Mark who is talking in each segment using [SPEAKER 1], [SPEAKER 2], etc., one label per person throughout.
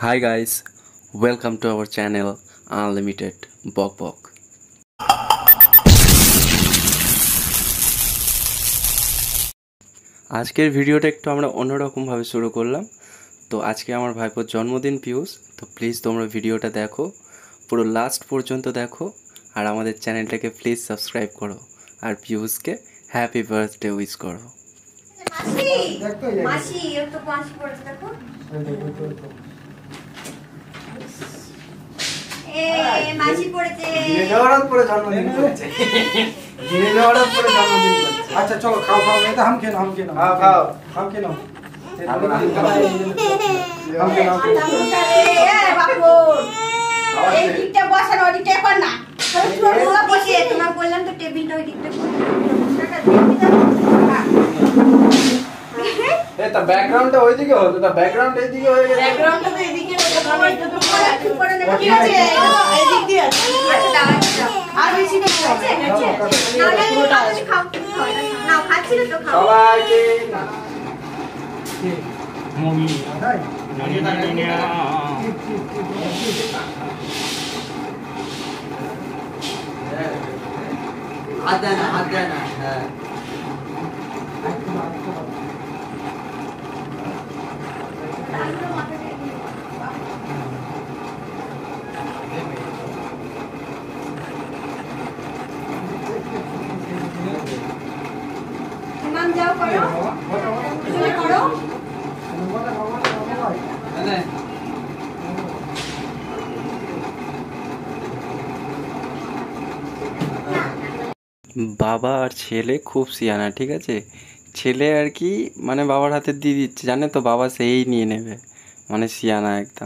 [SPEAKER 1] Hi guys, welcome to our channel Unlimited Bok Bok. আজকের ভিডিওটা একটু আমরা অন্যরকম ভাবে শুরু করলাম। তো আজকে আমার ভাইপোর জন্মদিন পিউষ, তো প্লিজ তোমরা ভিডিওটা দেখো, পুরো লাস্ট পর্যন্ত দেখো আর আমাদের চ্যানেলটাকে প্লিজ সাবস্ক্রাইব করো আর পিউষকে হ্যাপি বার্থডে উইশ করো।
[SPEAKER 2] মাসি একটু পাঁচ পড়ছে দেখো। মাসি পড়েছে
[SPEAKER 3] হঠাৎ করে জন্মদিন করছে। হঠাৎ করে জন্মদিন করছে। আচ্ছা চলো খাও খাও, এটা হাম খেয়ে নাও, খাও খাও হাম খেয়ে নাও।
[SPEAKER 2] এই দিকটা বসানো, ওই দিকটা কর না। বসে তোমার বললাম তো টেবিলটা ওই দিকটা
[SPEAKER 3] এটা ব্যাকগ্রাউন্ডটা ওইদিকে হতো, তা ব্যাকগ্রাউন্ড এইদিকে হয়ে গেছে।
[SPEAKER 2] ব্যাকগ্রাউন্ডটা তো এদিকে হয়ে গেছে, তো পরে নেব। কি আছে এই দিক দিয়ে আছে। আচ্ছা দাও আর বেশি দিন আছে। না না পুরোটা আছে, খাও না খাচ্ছি তো খাও
[SPEAKER 3] সবাইকে
[SPEAKER 4] মমি
[SPEAKER 3] তাই
[SPEAKER 4] হাত দেয় না হ্যাঁ
[SPEAKER 2] নাম যাও করো তুমি করো।
[SPEAKER 1] বাবা আর ছেলে খুব সিয়ানা, ঠিক আছে। ছেলে আর কি মানে বাবার হাতে দিয়ে দিচ্ছে, জানে তো বাবা সেই নিয়ে নেবে, মানে সিয়ানা একদম।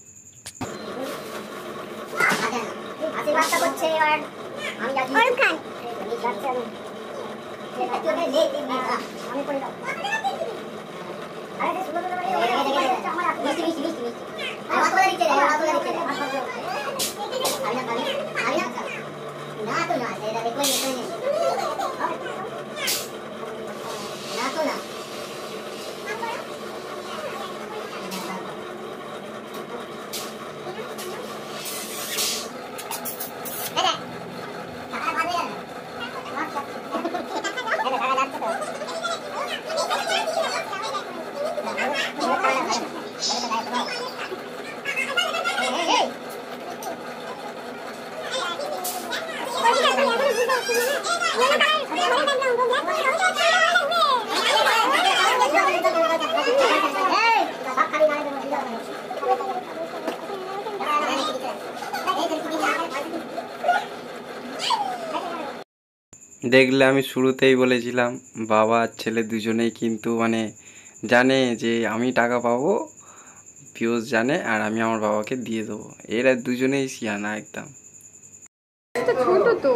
[SPEAKER 1] দেখলে আমি শুরুতেই বলেছিলাম বাবা আর ছেলে দুজনেই কিন্তু মানে জানে যে আমি টাকা পাবো, পিউষ জানে, আর আমি আমার বাবাকে দিয়ে দেবো। এরা দুজনেই সিয়ানা একদম।
[SPEAKER 2] ছোট তো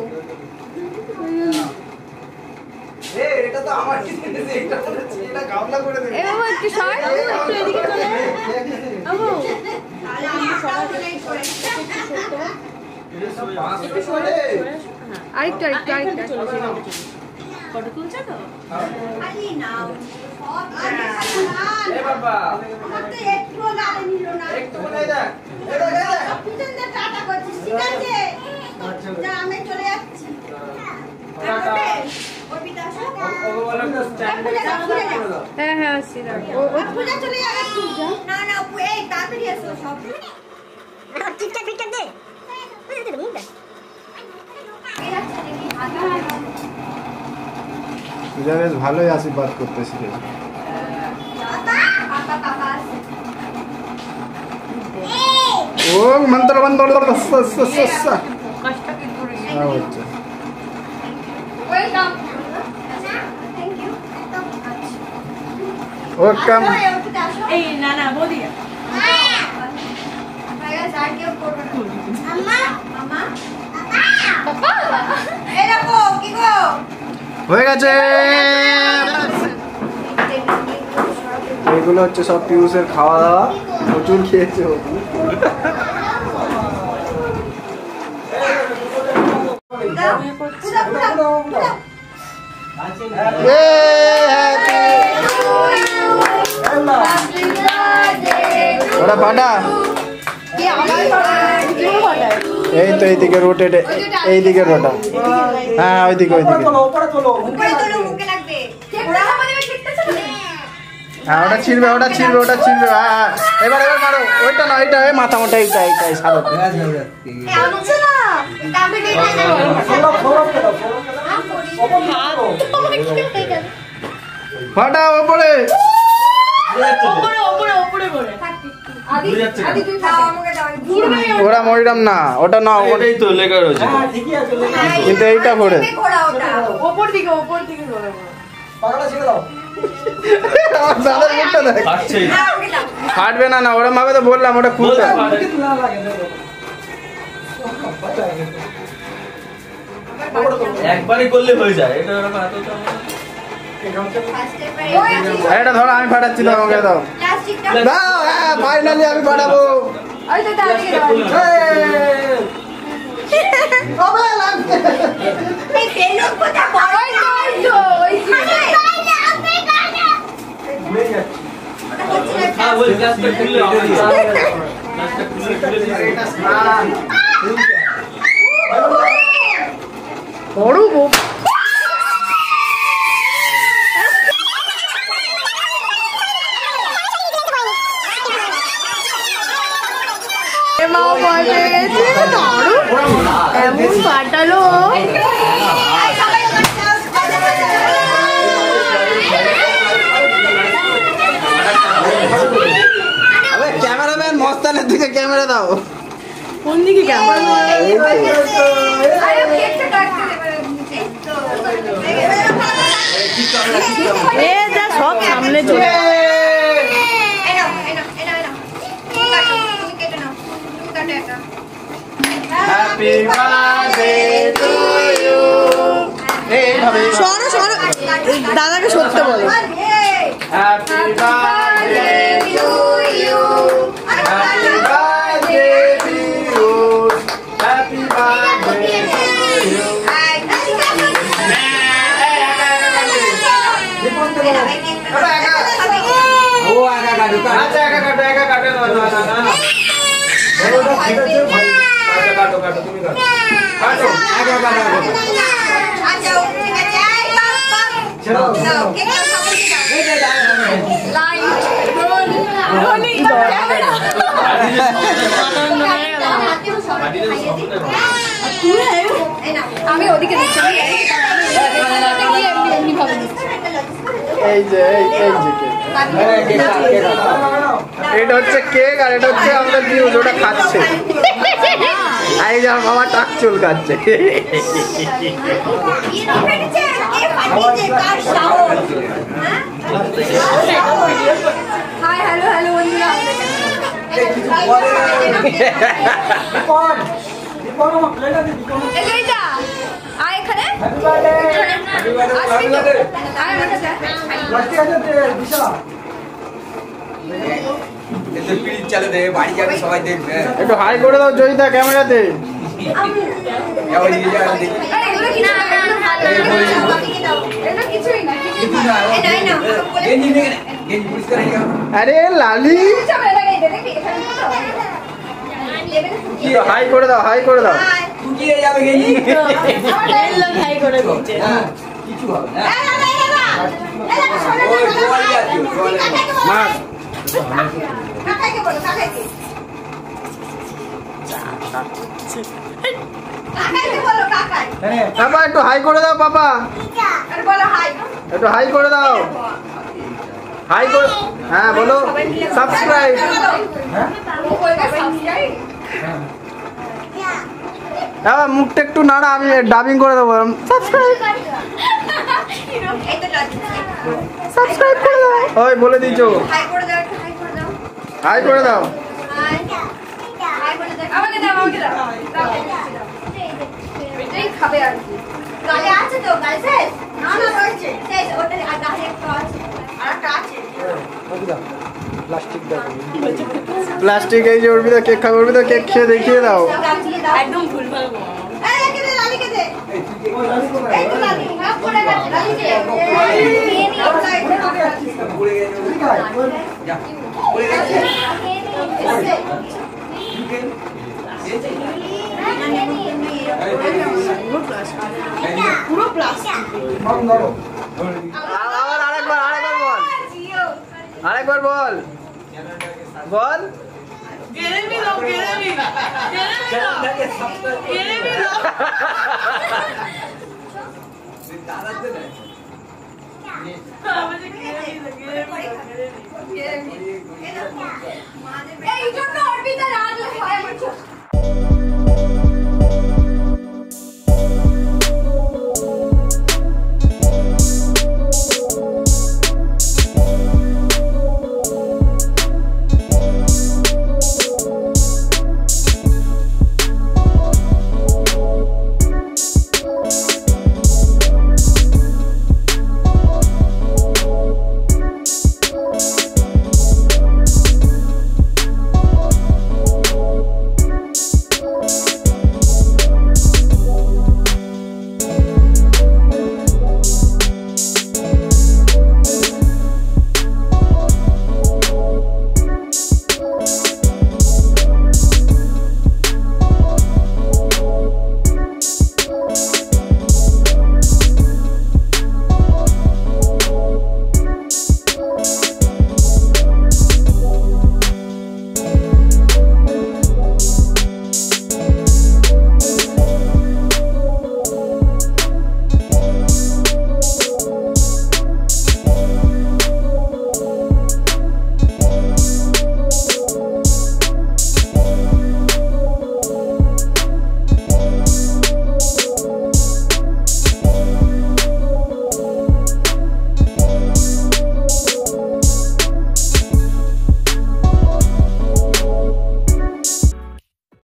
[SPEAKER 3] এটা তো আমার কি দিয়েছে, এটা বলেছে এটা গামলা করে দেবে।
[SPEAKER 2] এ বাবা একটু সর, একটু এদিকে চলে আমু তাহলে আমি সবার প্লেট করে একটু সরে আরেকটু ফটো তুলছো তো খালি নাও এ বাবা তো একটু গালে নিল না,
[SPEAKER 3] একটু বলে দেখ এটা
[SPEAKER 2] পিছন দিয়ে টাটা করছিস, ঠিক আছে যা আমি চলে যাচ্ছি। হ্যাঁ আসছি না, পূজা চলে যাবে। না না এই তাড়াতাড়ি এসো সব ঠিকঠাক দে।
[SPEAKER 3] পূজা বেশ ভালোই আশীর্বাদ করতে শিখেছে। ওম মন্ত্র বন্ধ হচ্ছে।
[SPEAKER 2] Welcome
[SPEAKER 3] welcome.
[SPEAKER 2] এই না না বলি
[SPEAKER 3] হয়ে গেছে। এগুলো হচ্ছে সব পিউষের খাওয়া দাওয়া, প্রচুর খেয়েছে ও। ওরা পাটা এই তো এইদিকে রোটেট, এইদিকে রোটা। হ্যাঁ ওইদিকে ওইদিকে। হ্যাঁ ওটা ছিড়বে, ওটা ছিড়বে, ওটা ছিড়বে। হ্যাঁ এবার এবার মারো। ওইটা না, এইটা মাথা মোটা, এইটা এইটাই সাদা। ফাটাও ওপরে। ওরা মরিরাম না, ওটা না, ওটাই তো লেখা রয়েছে কিন্তু এইটা করে
[SPEAKER 2] ওপর দিকে পাগলা ছেড়ে দাও।
[SPEAKER 3] দাদার মুখটা দেখ, ফাটবে না। না ওরা মাকে তো বললাম ওটা খুলতে
[SPEAKER 4] একবারই করলে হয়ে যায়।
[SPEAKER 3] এটা ধরো, আমি ফাটাচ্ছি, দাও আমাকে দাও। দাও, হ্যাঁ ফাইনালি আমি ফাটাবো।
[SPEAKER 2] এমন ফাটালো।
[SPEAKER 3] ক্যামেরাম্যান মস্তানের দিকে ক্যামেরা দাও।
[SPEAKER 2] কোন দিকে ক্যামেরা? সব সামনে চলে।
[SPEAKER 3] Happy birthday to you. এইভাবে
[SPEAKER 2] সরো সরো, দাদাকে সত্যি বলো।
[SPEAKER 3] Happy birthday to you, happy birthday to you, happy birthday to you.
[SPEAKER 4] ও একা কাটু।
[SPEAKER 3] আচ্ছা একা কাটো, একা কাটো না, না না না। আচ্ছা কাটো কাটো, তুমি কাটো, কাটো একা কাটো।
[SPEAKER 2] আচ্ছা ঠিক আছে, এই বাপ বাপ
[SPEAKER 3] ছেড়ে দাও, ছেড়ে দাও।
[SPEAKER 2] আমি ওদিকে দিচ্ছি।
[SPEAKER 3] এই যে এই যে এটা হচ্ছে কেক, আর এটা হচ্ছে আমাদের ভিউজ, ওটা খাচ্ছে। এই যে আমার মামা টাক চুল খাচ্ছে।
[SPEAKER 2] হাই হ্যালো হ্যালো বন্ধুরা, এইটা আয় এখানে আসবি তো? আয় আমার কাছে।
[SPEAKER 3] একটু হাই করে দাও জয়িতা ক্যামেরাতে। আরে লালি একটু হাই করে দাও, হাই করে দাও। মার পাপা একটু হাই করে দাও, পাপা একটু হাই করে দাও। হাই করে, হ্যাঁ বলো সাবস্ক্রাইব। হ্যাঁ মুখটা একটু নাড়া, আমি ডাবিং করে দেবো। সাবস্ক্রাইব সাবস্ক্রাইব করে দাও। ওই বলে দিয়েছো, হাই করে দাও।
[SPEAKER 2] খাবে আর কি গালে আছে তো? গালে শেষ? না না রয়েছে শেষ। ওটা আর গালে একটা আছে, আর একটা আছে।
[SPEAKER 3] প্লাস্টিক দাও, প্লাস্টিক। এই যে অর্পিতা কেক খাবে, অর্পিতা কেক খেয়ে দেখিয়ে দাও।
[SPEAKER 2] একদম ভুল ভাল। এই কে দে লালি কে দে, এই তো লালি হ্যাঁ পড়ে গেছে লালি কে নিয়ে নি আউটসাইড পড়ে গেছে। যা পড়ে গেছে।
[SPEAKER 3] আবার আরেকবার বল, আরেকবার বল, বল।
[SPEAKER 2] এই জন্য অর্পিতা রাগ হয় আমার।